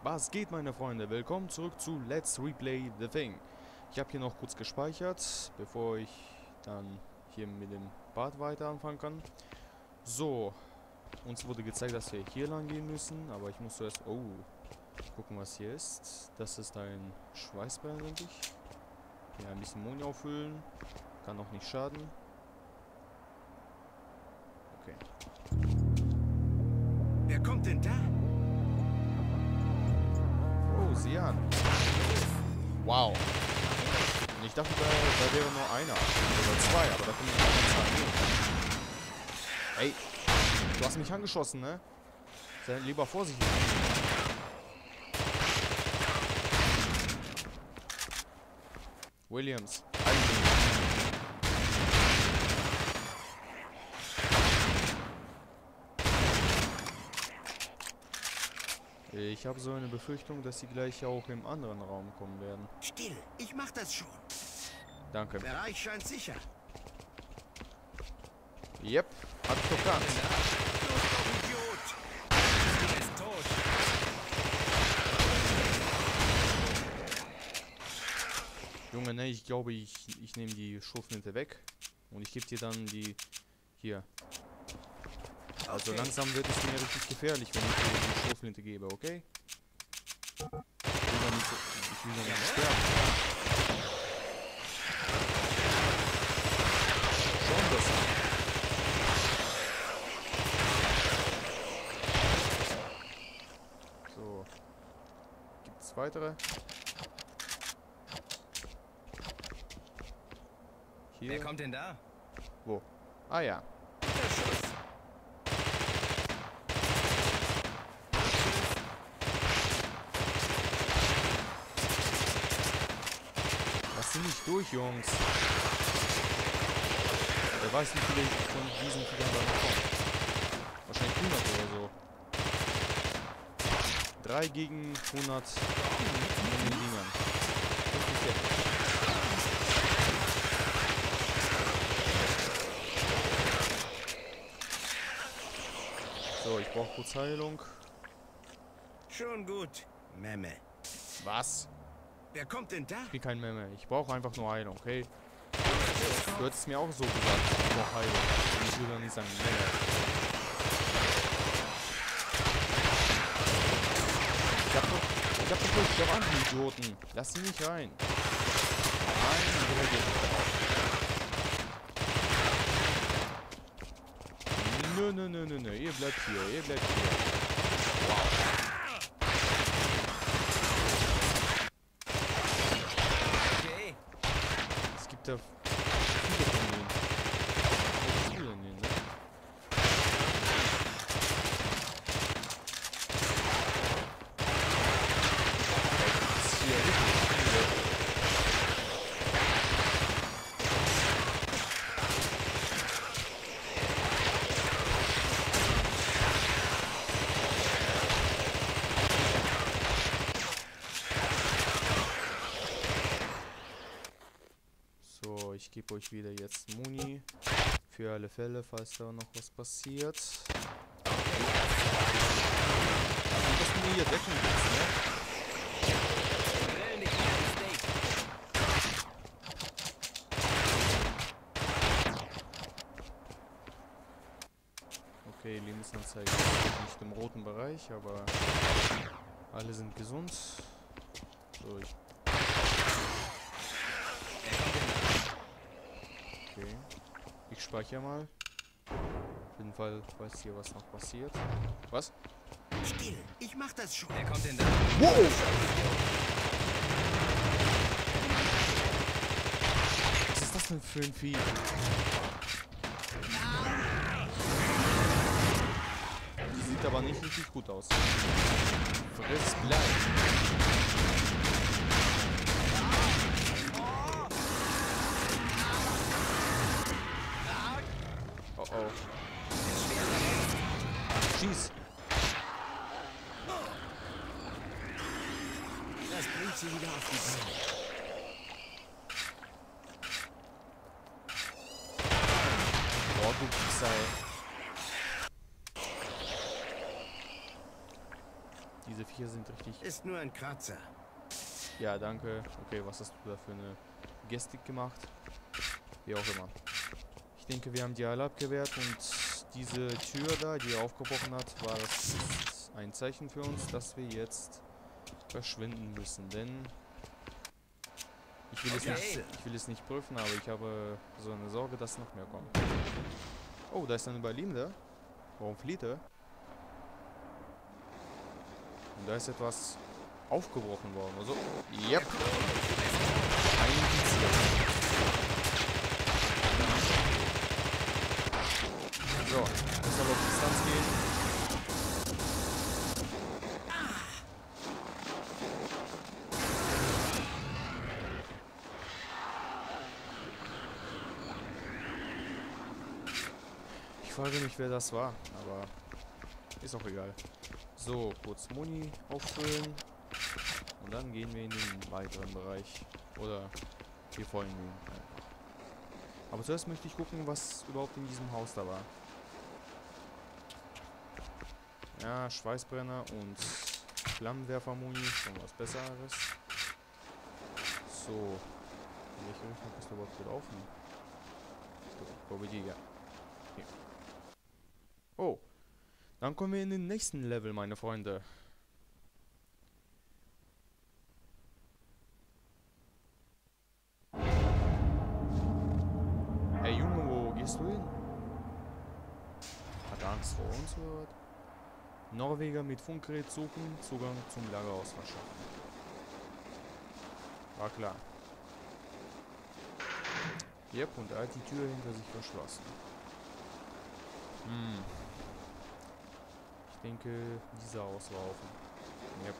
Was geht, meine Freunde? Willkommen zurück zu Let's Replay The Thing. Ich habe hier noch kurz gespeichert, bevor ich dann hier mit dem Part weiter anfangen kann. So, uns wurde gezeigt, dass wir hier lang gehen müssen, aber ich muss zuerst... Oh, gucken, was hier ist. Das ist ein Schweißball, denke ich. Ja, ein bisschen Moni auffüllen. Kann auch nicht schaden. Okay. Wer kommt denn da? Oh, sieh an. Wow. Und ich dachte, da wäre nur einer. Oder zwei, aber da kommen die anderen zwei. Ey, du hast mich angeschossen, ne? Sei lieber vorsichtig. Williams. Ich habe so eine Befürchtung, dass sie gleich auch im anderen Raum kommen werden. Still, ich mach das schon. Danke. Bereich scheint sicher. Yep, hat verkannt. Los doch, Idiot! Du bist tot. Junge, ne, ich glaube, ich nehme die Schrotflinte weg. Und ich gebe dir dann die... Hier. Also Okay. langsam wird es mir richtig gefährlich, wenn ich dir die Schrotflinte gebe, okay? Ich will ja nicht sterben. Schon besser. So. Gibt's weitere? Hier. Wer kommt denn da? Wo? Ah ja. Der Schuss. Lass sie nicht durch, Jungs. Wer weiß, wie viele von diesen Viechern da noch kommen. Wahrscheinlich 100 oder so. 3 gegen 100 von den Dingern. Richtig heftig. So, ich brauche kurz Heilung. Schon gut. Memme. Was? Wer kommt denn da? Ich bin kein Memme. Ich brauche einfach nur Heilung, okay? Du hättest mir auch so gesagt, ich brauche Heilung. Und ich würde dann nicht sagen, Memme. Ich hab doch wirklich auch andere Idioten. Lass sie nicht rein. Nein, der geht nicht drauf. Nö. Ihr bleibt hier, Wow. Okay. Es gibt da viele von denen. Was viele von denen, ne? Das ist hier wirklich viele. So, ich gebe euch wieder jetzt Muni. Für alle Fälle, falls da noch was passiert. Und dass du mir hier decken willst, ne? Grill nicht mehr Steak. Okay, Lebensanzeige ist nicht im roten Bereich, aber alle sind gesund. So, ich... Okay. Ich speichere mal. Auf jeden Fall, falls hier was noch passiert. Was? Still, ich mach das schon. Wer kommt denn da? Wow! Was ist das denn für ein Vieh? Die sieht aber nicht richtig gut aus. Friss gleich. Oh oh. Schieß! Das bringt sie wieder auf die Beine. Oh, du Pisser, ey. Diese Viecher sind richtig... Ist nur ein Kratzer. Ja, danke. Okay, was hast du da für eine Gestik gemacht? Wie auch immer. Ich denke, wir haben die alle abgewehrt und diese Tür da, die aufgebrochen hat, war das ein Zeichen für uns, dass wir jetzt verschwinden müssen, denn ich will es nicht prüfen, aber ich habe so eine Sorge, dass noch mehr kommt. Oh, da ist ein Überlebender. Warum flieht er? Und da ist etwas aufgebrochen worden. Also, yep. Ein Indizier. So, muss aber auf Distanz gehen. Ich frage mich, wer das war, aber ist auch egal. So, kurz Muni auffüllen und dann gehen wir in den weiteren Bereich. Oder wir folgen ihm einfach. Aber zuerst möchte ich gucken, was überhaupt in diesem Haus da war. Ja, Schweißbrenner und Flammenwerfer-Muni, schon was Besseres. So, in welche Richtung bist du überhaupt gelaufen? Ich glaube die, ja. Hier. Oh, dann kommen wir in den nächsten Level, meine Freunde. Hey Junge, wo gehst du hin? Hat er Angst vor uns oder was? Norweger mit Funkgerät suchen, Zugang zum Lagerhaus verschaffen. War klar. Yep, und er hat die Tür hinter sich verschlossen. Ich denke, dieser Haus war offen. Yep.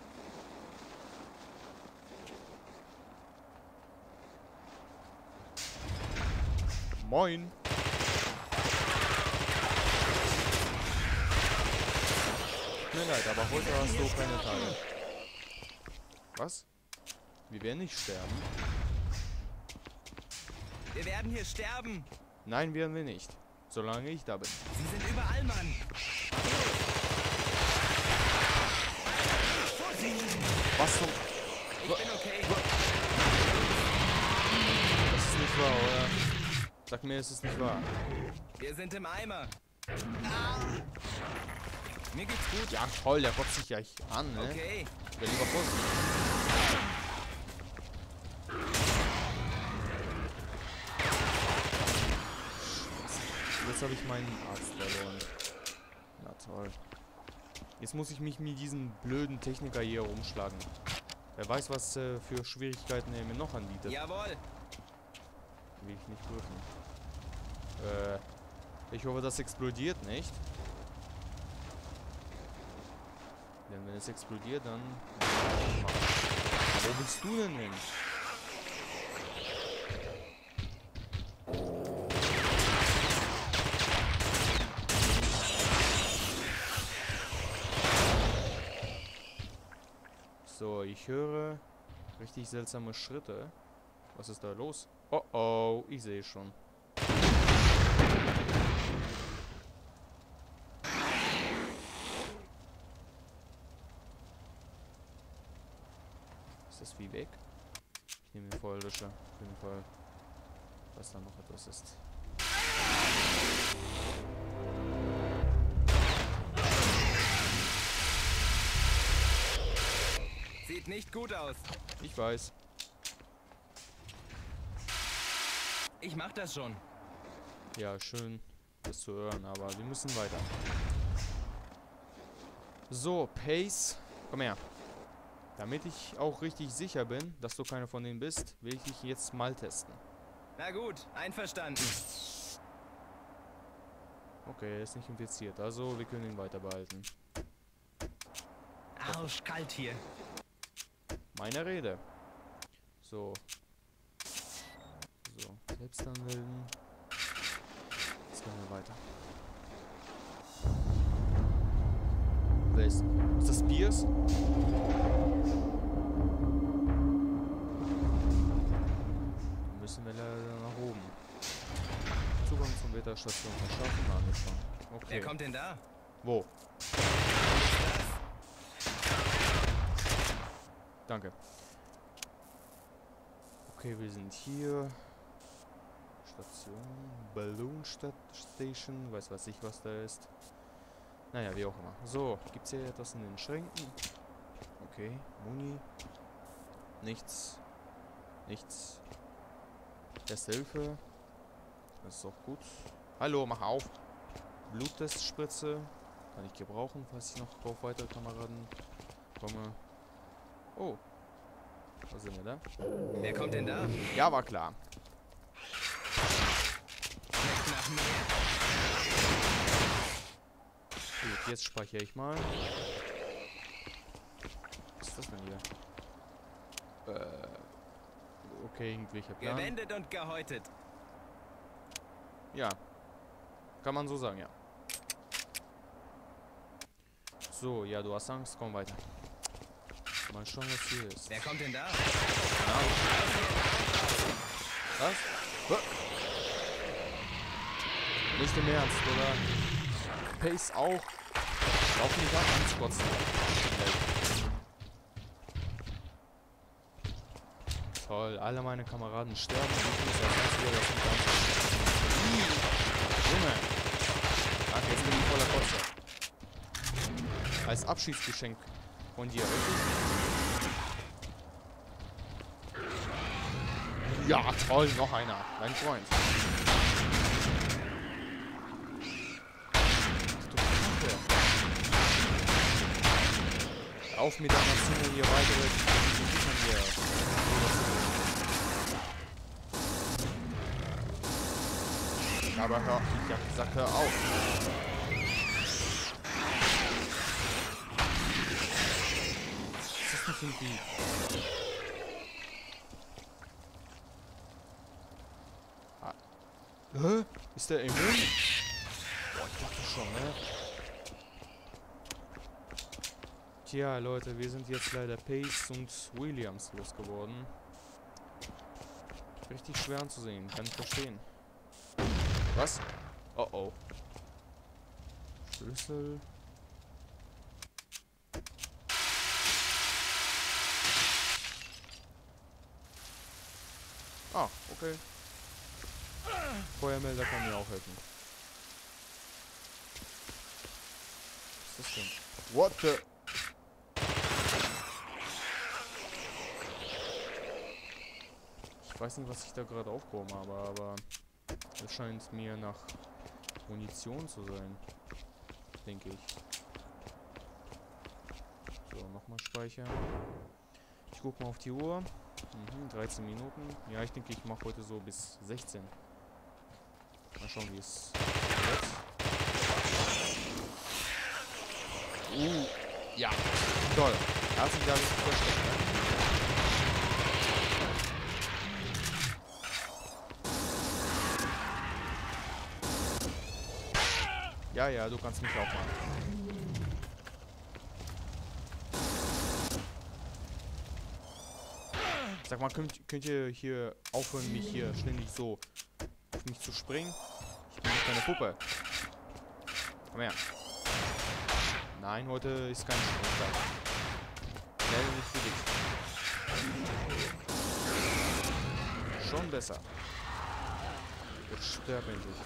Moin! Tut mir leid, aber heute hast du keine Tage. Was? Wir werden nicht sterben. Wir werden hier sterben. Nein, werden wir nicht. Solange ich da bin. Sie sind überall, Mann. Was zum... Ich bin okay. Das ist nicht wahr, oder? Sag mir, es ist nicht wahr. Wir sind im Eimer. Mir geht's gut. Ja, toll, der kotzt sich ja an, ne? Okay. Wäre lieber vorsichtig. Jetzt habe ich meinen Arzt verloren. Na toll. Jetzt muss ich mich mit diesem blöden Techniker hier rumschlagen. Wer weiß, was für Schwierigkeiten er mir noch anbietet. Jawohl. Will ich nicht prüfen. Ich hoffe, das explodiert nicht. Denn wenn es explodiert, dann... Aber wo bist du denn hin? So, ich höre richtig seltsame Schritte. Was ist da los? Oh oh, ich sehe schon. Ist das wie weg? Ich nehme den Feuerlöscher. Auf jeden Fall. Was da noch etwas ist. Sieht nicht gut aus. Ich weiß. Ich mach das schon. Ja, schön, das zu hören, aber wir müssen weiter. So, Pace, komm her. Damit ich auch richtig sicher bin, dass du keiner von denen bist, will ich dich jetzt mal testen. Na gut, einverstanden. Okay, er ist nicht infiziert, also wir können ihn weiter behalten. Arschkalt hier. Meine Rede. So. So, selbst anmelden. Jetzt gehen wir weiter. Wer ist das Spears? Müssen wir leider nach oben. Zugang zur Wetterstation verschaffen, anschauen. Okay. Wer kommt denn da? Wo? Danke. Okay, wir sind hier. Station. Balloon Station. Weiß ich, was da ist. Naja, wie auch immer. So, gibt's hier etwas in den Schränken? Okay, Muni. Nichts. Nichts. Erste Hilfe. Das ist auch gut. Hallo, mach auf. Bluttestspritze. Kann ich gebrauchen, falls ich noch auf weitere Kameraden komme. Oh. Was sind wir da? Wer kommt denn da? Ja, war klar. Schmeckt nach mir. Gut, jetzt speichere ich mal. Was ist das denn hier? Okay, irgendwelcher Plan. Gewendet und gehäutet. Ja. Kann man so sagen, ja. So, ja, du hast Angst, komm weiter. Mal schauen, was hier ist. Wer kommt denn da? Was? Nicht im Ernst, oder? Pace auch. Lauf nicht ab, anskotzen. Toll, alle meine Kameraden sterben und ich muss als einziger das nicht ansetzen. Junge! Ach, jetzt bin ich voller Kotze. Als Abschiedsgeschenk von dir, richtig? Ja, toll, noch einer. Dein Freund. Auf mit deiner Zunge hier weitere Sachen hier. Aber hör, ich hab gesagt, hör auf. Was ist das denn für ein Vieh? Hä? Ist der immun? Boah, ich dachte schon, ne? Tja, Leute, wir sind jetzt leider Pace und Williams losgeworden. Richtig schwer anzusehen, kann ich verstehen. Was? Oh oh. Schlüssel. Ah, okay. Feuermelder kann mir auch helfen. Was ist das denn? What the? Ich weiß nicht, was ich da gerade aufgehoben habe, aber es scheint mir nach Munition zu sein. Denke ich. So, nochmal speichern. Ich gucke mal auf die Uhr. 13 Minuten. Ja, ich denke, ich mache heute so bis 16. Mal schauen, wie es wird. Ja, toll. Da hat sich alles versteckt. Ja, ja, du kannst mich auch machen. Sag mal, könnt ihr hier aufhören, mich hier ständig so auf mich zu springen? Ich bin nicht deine Puppe. Komm her. Nein, heute ist kein Sprungtag. Leider nicht für dich. Schon besser. Jetzt sterb endlich.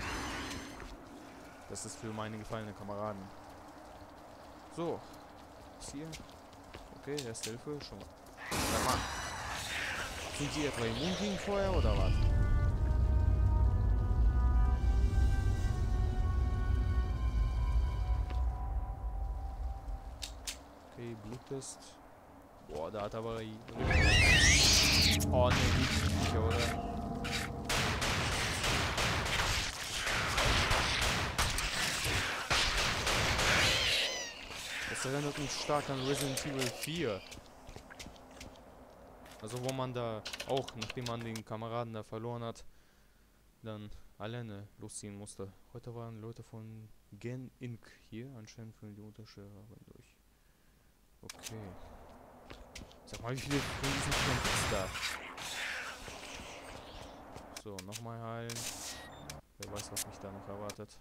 Das ist für meine gefallenen Kameraden. So. Was hier? Okay, erste Hilfe. Schon mal. Sag mal. Sind die etwa immun gegen Feuer oder was? Okay, Bluttest. Boah, da hat aber... Oh ne, nicht, oder? Das erinnert mich stark an Resident Evil 4. Also wo man da auch, nachdem man den Kameraden da verloren hat, dann alleine losziehen musste. Heute waren Leute von Gen Inc. hier. Anscheinend führen die Unterschiede durch. Okay. Sag mal, wie viele von diesen Tieren gibt's da? So, nochmal heilen. Wer weiß, was mich da noch erwartet.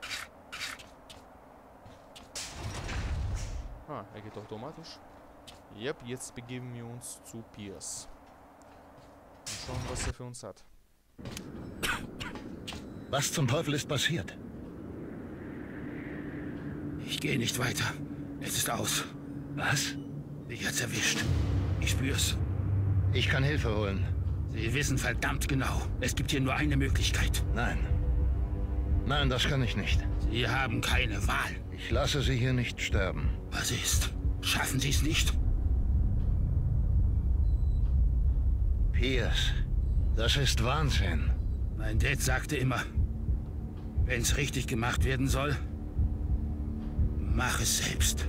Ah, er geht automatisch. Yep, jetzt begeben wir uns zu Pierce. Und schauen, was er für uns hat. Was zum Teufel ist passiert? Ich gehe nicht weiter. Es ist aus. Was? Mich hat's erwischt. Ich spür's. Ich kann Hilfe holen. Sie wissen verdammt genau. Es gibt hier nur eine Möglichkeit. Nein. Nein, das kann ich nicht. Sie haben keine Wahl. Ich lasse Sie hier nicht sterben. Was ist? Schaffen Sie es nicht? Pierce, das ist Wahnsinn. Mein Dad sagte immer, wenn's richtig gemacht werden soll, mach es selbst.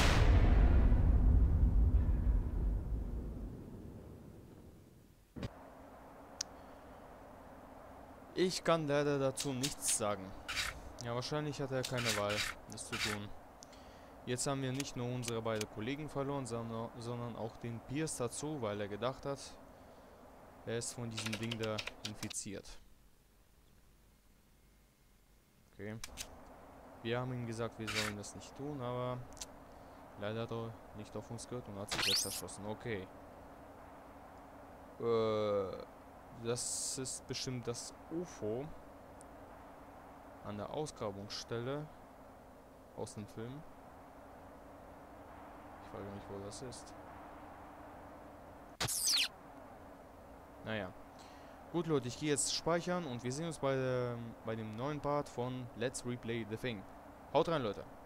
Ich kann leider dazu nichts sagen. Ja, wahrscheinlich hat er keine Wahl, das zu tun. Jetzt haben wir nicht nur unsere beiden Kollegen verloren, sondern auch den Pierce dazu, weil er gedacht hat, er ist von diesem Ding da infiziert. Okay. Wir haben ihm gesagt, wir sollen das nicht tun, aber leider hat er nicht auf uns gehört und hat sich selbst erschossen. Okay. Das ist bestimmt das UFO an der Ausgrabungsstelle aus dem Film. Ich frage mich, wo das ist. Naja. Gut, Leute, ich gehe jetzt speichern und wir sehen uns bei dem neuen Part von Let's Replay the Thing. Haut rein, Leute.